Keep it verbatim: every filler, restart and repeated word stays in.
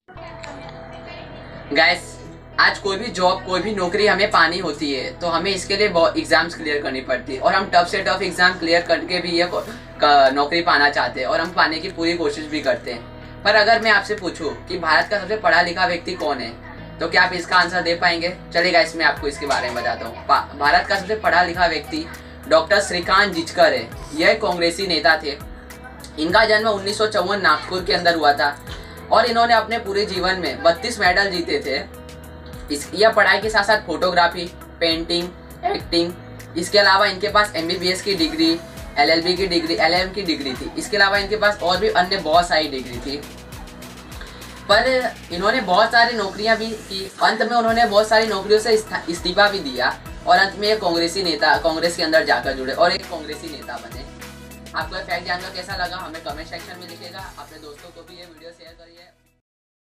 Guys, आज कोई भी जॉब, कोई भी नौकरी हमें पानी होती है तो हमें इसके लिए बहुत एग्जाम्स क्लियर करनी पड़ती है और हम टफ से टफ एग्जाम क्लियर करके भी ये नौकरी पाना चाहते हैं और हम पाने की पूरी कोशिश भी करते हैं। पर अगर मैं आपसे पूछूं कि भारत का सबसे पढ़ा लिखा व्यक्ति कौन है, तो क्या आप इसका आंसर दे पाएंगे? चलिए गाइस, मैं आपको इसके बारे में बताता हूँ। भारत का सबसे पढ़ा लिखा व्यक्ति डॉक्टर श्रीकांत जिचकर है। यह कांग्रेसी नेता थे। इनका जन्म उन्नीस सौ चौवन नागपुर के अंदर हुआ था और इन्होंने अपने पूरे जीवन में बत्तीस मेडल जीते थे। इस यह पढ़ाई के साथ साथ फोटोग्राफी, पेंटिंग, एक्टिंग, इसके अलावा इनके पास एमबीबीएस की डिग्री, एलएलबी की डिग्री, एलएलएम की डिग्री थी। इसके अलावा इनके पास और भी अन्य बहुत सारी डिग्री थी। पर इन्होंने बहुत सारी नौकरियां भी की। अंत में उन्होंने बहुत सारी नौकरियों से इस्तीफा भी दिया और अंत में एक कांग्रेसी नेता, कांग्रेस के अंदर जाकर जुड़े और एक कांग्रेसी नेता बने। आपको ये फैक्ट जानकर कैसा लगा हमें कमेंट सेक्शन में लिखिएगा। अपने दोस्तों को भी ये वीडियो शेयर करिए।